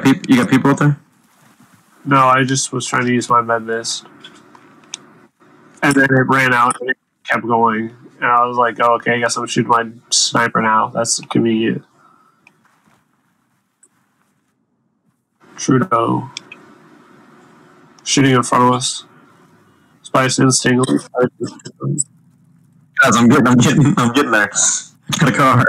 You got people out there? No, I just was trying to use my med mist. And then it ran out and it kept going. And I was like, oh, okay, I guess I'm shooting my sniper now. That's convenient. Trudeau. Shooting in front of us. Spice Instinct. Guys, I'm getting there. Got a car.